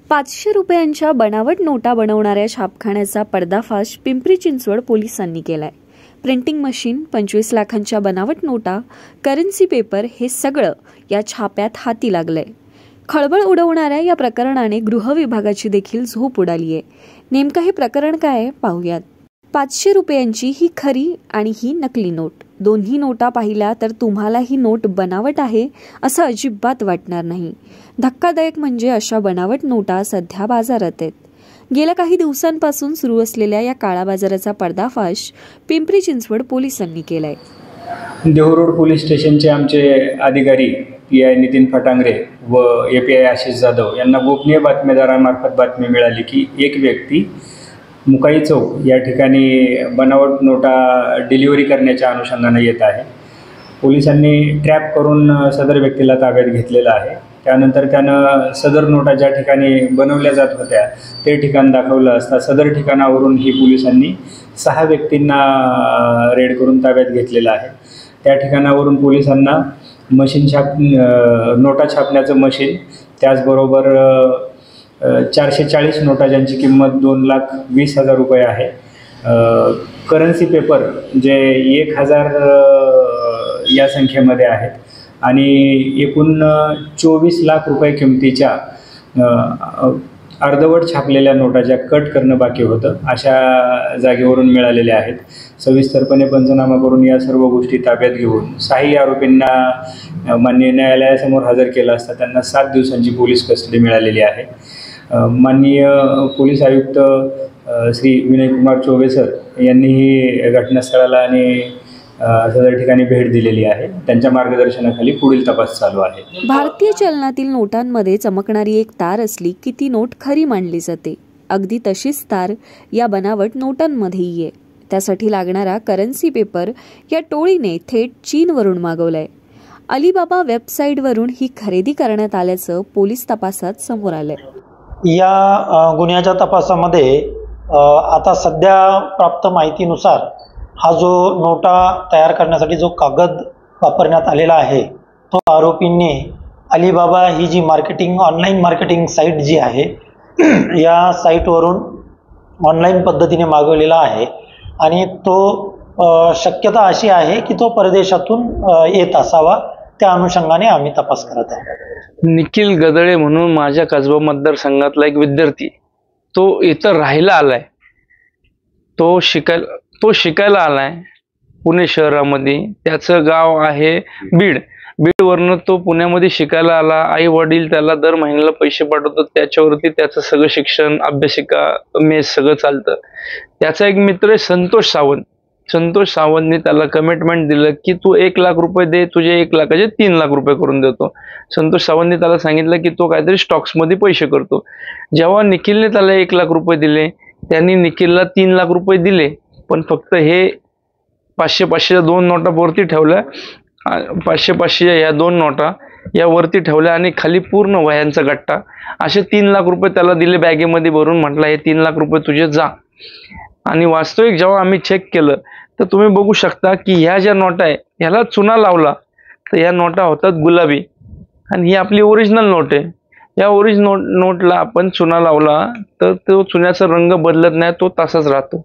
500 रुपयांच्या बनावट नोटा बनवणाऱ्या छापखान्याचा पर्दाफाश पिंपरी चिंचवड पोलिसांनी केलाय। प्रिंटिंग मशीन, 25 लाखांच्या बनावट नोटा, करन्सी पेपर हे सगळं या छाप्यात हाती लागलंय। खळबळ उडवणाऱ्या या प्रकरणाने गृह विभागाची देखील झोप उडाली आहे। नेमकं हे प्रकरण काय आहे पाहूयात। 500 रुपयांची ही खरी आणि ही नकली नोट, दोन्ही नोटा पाहिल्या तर तुम्हाला ही नोट बनावट आहे असं अजिबात वाटणार नाही। धक्कादायक म्हणजे अशा बनावट नोटा सध्या बाजारात आहेत। गेल्या काही दिवसांपासून सुरू असलेल्या या काळा बाजाराचा पर्दाफाश पिंपरी चिंचवड पोलिसांनी केलाय। देहू पोलीस स्टेशनचे आमचे अधिकारी PI नितीन फटांगरे व API आशिष जाधव यांना गोपनीय बातमीदारांमार्फत बातमी मिळाली की एक व्यक्ती मुकाई चौक या ठिकाणी बनावट नोटा डिलिव्हरी करण्याच्या अनुषंगाने येत आहे। पोलिसांनी ट्रॅप करून सदर व्यक्तीला ताब्यात घेतलेला आहे। त्यानंतर त्यानं सदर नोटा ज्या ठिकाणी बनवल्या जात होत्या ते ठिकाण दाखवलं असता सदर ठिकाणावरून ही पोलिसांनी 6 व्यक्तींना रेड करून ताब्यात घेतलेलं आहे। त्या ठिकाणावरून पोलिसांना नोटा छापण्याचं मशीन, त्याचबरोबर 440 नोटा ज्यांची किंमत 2,20,000 रुपये आहे, करन्सी पेपर जे 1,000 या संख्येमध्ये आहेत आणि एकूण 24 लाख रुपये किमतीच्या अर्धवट छापलेल्या नोटा ज्या कट करणं बाकी होतं अशा जागेवरून मिळालेल्या आहेत। सविस्तरपणे पंचनामा करून या सर्व गोष्टी ताब्यात घेऊन 6 आरोपींना माननीय न्यायालयासमोर हजर केलं असता त्यांना 7 दिवसांची पोलीस कस्टडी मिळालेली आहे। माननीय पोलीस आयुक्त श्री विनय कुमार चौबे सर यांनीही घटनास्थळाला आणि सदर ठिकाणी भेट दिलेली आहे। त्यांच्या मार्गदर्शनाखाली पुढील तपास चालू आहे। भारतीय चलनातील नोटांमध्ये चमकणारी एक तार असली की ती नोट खरी मानली जाते। अगदी तशीच तार या बनावट नोटांमध्येही आहे। त्यासाठी लागणारा करन्सी पेपर या टोळीने थेट चीनवरून मागवलाय। अलीबाबा वेबसाईटवरून ही खरेदी करण्यात आल्याचं पोलीस तपासात समोर आलंय। या गुन्ह्याच्या तपासामध्ये आता सध्या प्राप्त माहितीनुसार हा जो नोटा तयार करण्यासाठी जो कागद वापरण्यात आलेला आहे तो आरोपींनी अलीबाबा ही जी ऑनलाईन मार्केटिंग साईट जी आहे या साईटवरून ऑनलाईन पद्धतीने मागवलेला आहे आणि तो शक्यता अशी आहे की तो परदेशातून येत असावा। त्या अनुषंगाने आम्ही तपास करत आहे। निखिल गदळे म्हणून माझ्या कसबा मतदारसंघातला एक विद्यार्थी, तो इथं राहायला आलाय, तो शिकायला आलाय पुणे शहरामध्ये। त्याचं गाव आहे बीड। बीडवरनं तो पुण्यामध्ये शिकायला आला। आई वडील त्याला दर महिन्याला पैसे पाठवतात, त्याच्यावरती त्याचं सगळं शिक्षण, अभ्यासिका, मेस सगळं चालतं। त्याचा एक मित्र आहे संतोष सावंत। संतोष सावंतने त्याला कमिटमेंट दिलं की तू 1 लाख रुपये दे, तुझे 1 लाखाचे 3 लाख रुपये करून देतो। संतोष सावंतने त्याला सांगितलं की तो काहीतरी स्टॉक्समध्ये पैसे करतो। जेव्हा निखिलने त्याला 1 लाख रुपये दिले, त्यांनी निखिलला 3 लाख रुपये दिले, पण फक्त हे 500-500च्या 2 नोटा वरती ठेवल्या। 500-500 या 2 नोटा या वरती ठेवल्या आणि खाली पूर्ण वह्यांचा गट्टा, असे 3 लाख रुपये त्याला दिले बॅगेमध्ये भरून। म्हटलं हे 3 लाख रुपये तुझे जा। आणि वास्तविक जेव्हा आम्ही चेक केलं तर तुम्ही बघू शकता की ह्या ज्या नोटा आहे ह्याला चुना लावला तर या नोटा होतात गुलाबी, आणि ही आपली ओरिजिनल नोट आहे। या ओरिजिनल नोटला आपण चुना लावला तर तो चुन्याचा रंग बदलत नाही, तो तसाच राहतो।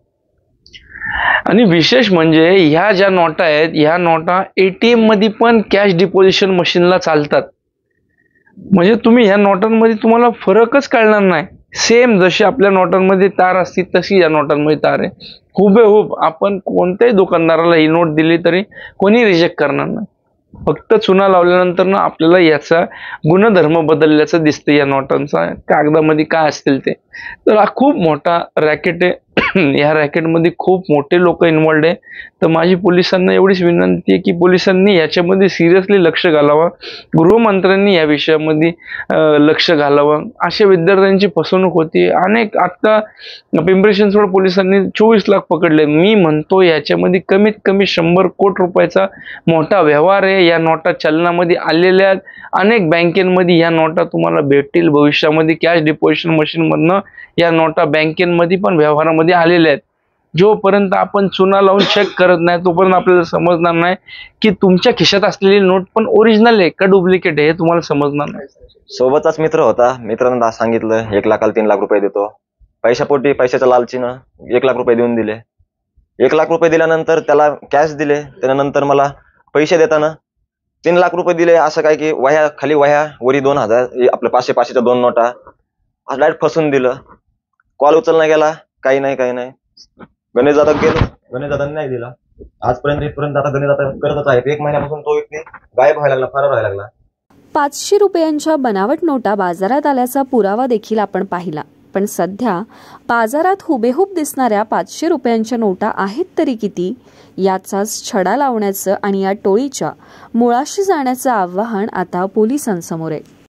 आणि विशेष म्हणजे ह्या ज्या नोटा आहेत ह्या नोटा ATM मध्ये पण कॅश डिपॉझिशन मशीनला चालतात। म्हणजे तुम्ही ह्या नोटांमध्ये तुम्हाला फरकच कळणार नाही। सेम जशी आपल्या नोटांमध्ये तार असते तशी या नोटांमध्ये तार आहे। हुबेहूब आपण कोणत्याही दुकानदाराला ही नोट दिली तरी कोणी रिजेक्ट करणार नाही। फक्त चुना लावल्यानंतर ना आपल्याला याचा गुणधर्म बदलल्याचं दिसतं या नोटांचा, कागदामध्ये काय असतील ते। तर हा खूप मोठा रॅकेट आहे। या रॅकेटमध्ये खूप मोठे लोक इन्व्हॉल्ड आहे। तर माझी पोलिसांना एवढीच विनंती आहे की पोलिसांनी याच्यामध्ये सिरियसली लक्ष घालावं, गृहमंत्र्यांनी या विषयामध्ये लक्ष घालावं। अशा विद्यार्थ्यांची फसवणूक होती अनेक। आता पिंपरी चिंचवड पोलिसांनी 24 लाख पकडले। मी म्हणतो याच्यामध्ये कमीत कमी 100 कोटी रुपयाचा मोठा व्यवहार आहे। या नोटा चलनामध्ये आलेल्या अनेक बँकेमध्ये या नोटा तुम्हाला भेटतील भविष्यामध्ये। कॅश डिपॉझिशन मशीन मधनं या नोटा बँकेमध्ये पण व्यवहारामध्ये आलेल्या आहेत। जोपर्यंत आपण चुना लावून चेक करत नाही तोपर्यंत आपल्याला समजणार नाही की तुमच्या खिशात असलेली नोट पण ओरिजिनल आहे का डुप्लिकेट आहे हे तुम्हाला समजणार नाही. सोबतचाच मित्र होता, मित्रांना सांगितलं 1 लाखाला 3 लाख रुपये देतो. पैशापोटी पैशाच्या लालचीनं 1 लाख रुपये देऊन दिले. 1 लाख रुपये दिल्यानंतर त्याला कॅश दिले. त्यानंतर मला पैसे देताना 3 लाख रुपये दिले. असं काय की वह्या खाली वह्या वरी 2000 आपल्या 500-500च्या 2 नोटा डायरेक्ट फसून दिलं. कॉल उचलला गेला, काही नाही. गणेश दादा गेलो, गणेश दादांनी नाही दिला. आजपर्यंत इथपर्यंत आता गणेश दादा करतच आहेत. 1 महिन्यापासून तो व्यक्ती गायब व्हायला लागला, फरार व्हायला लागला. 500 रुपयांच्या बनावट नोटा बाजारात आल्याचा पुरावा देखील आपण पाहिला. पण सध्या बाजारात हुबेहूब दिसणाऱ्या 500 रुपयांच्या नोटा आहेत तरी किती, याचाच छडा लावण्याचं आणि या टोळीच्या मुळाशी जाण्याचं आव्हान आता पोलिसांसमोर आहे.